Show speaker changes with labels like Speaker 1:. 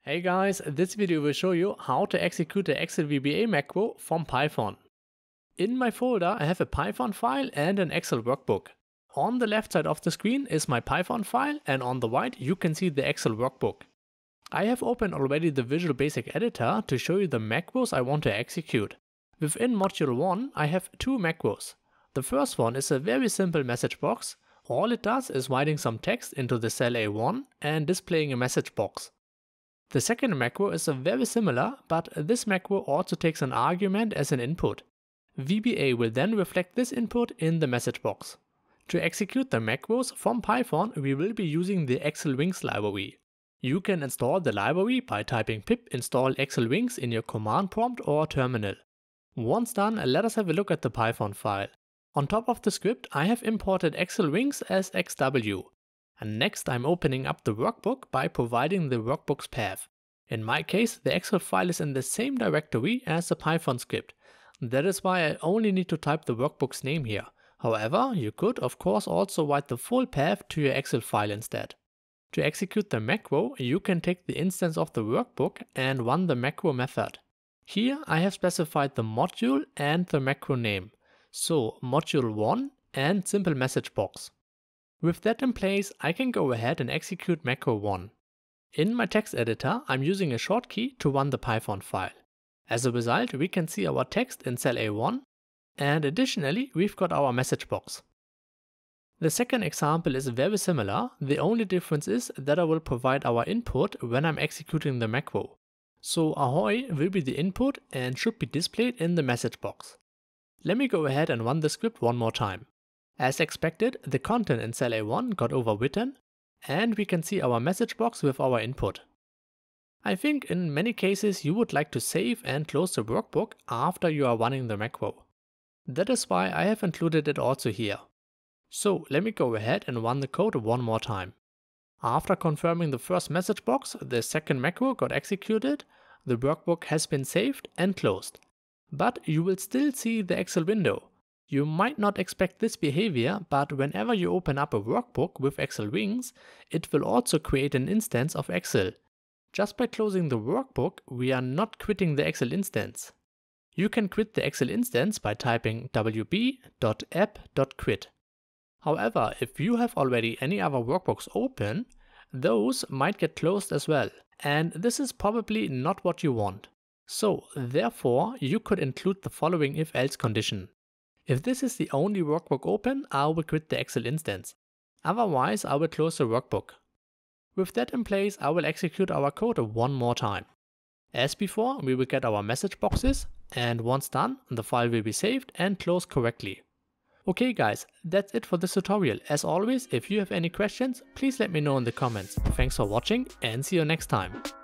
Speaker 1: Hey guys, this video will show you how to execute the Excel VBA macro from Python. In my folder I have a Python file and an Excel workbook. On the left side of the screen is my Python file and on the right you can see the Excel workbook. I have opened already the Visual Basic Editor to show you the macros I want to execute. Within module 1 I have two macros. The first one is a very simple message box. All it does is writing some text into the cell A1 and displaying a message box. The second macro is very similar, but this macro also takes an argument as an input. VBA will then reflect this input in the message box. To execute the macros from Python, we will be using the xlwings library. You can install the library by typing pip install xlwings in your command prompt or terminal. Once done, let us have a look at the Python file. On top of the script, I have imported xlwings as xw. And next I'm opening up the workbook by providing the workbook's path. In my case, the Excel file is in the same directory as the Python script. That is why I only need to type the workbook's name here. However, you could of course also write the full path to your Excel file instead. To execute the macro, you can take the instance of the workbook and run the macro method. Here I have specified the module and the macro name. So module 1 and simple message box. With that in place, I can go ahead and execute macro 1. In my text editor, I'm using a short key to run the Python file. As a result, we can see our text in cell A1, and additionally, we've got our message box. The second example is very similar, the only difference is that I will provide our input when I'm executing the macro. So Ahoy will be the input and should be displayed in the message box. Let me go ahead and run the script one more time. As expected, the content in cell A1 got overwritten, and we can see our message box with our input. I think in many cases you would like to save and close the workbook after you are running the macro. That is why I have included it also here. So let me go ahead and run the code one more time. After confirming the first message box, the second macro got executed, the workbook has been saved and closed. But you will still see the Excel window. You might not expect this behavior, but whenever you open up a workbook with xlwings, it will also create an instance of Excel. Just by closing the workbook, we are not quitting the Excel instance. You can quit the Excel instance by typing wb.app.quit. However, if you have already any other workbooks open, those might get closed as well, and this is probably not what you want. So, therefore, you could include the following if-else condition. If this is the only workbook open, I will quit the Excel instance. Otherwise, I will close the workbook. With that in place, I will execute our code one more time. As before, we will get our message boxes, and once done, the file will be saved and closed correctly. Okay guys, that's it for this tutorial. As always, if you have any questions, please let me know in the comments. Thanks for watching and see you next time.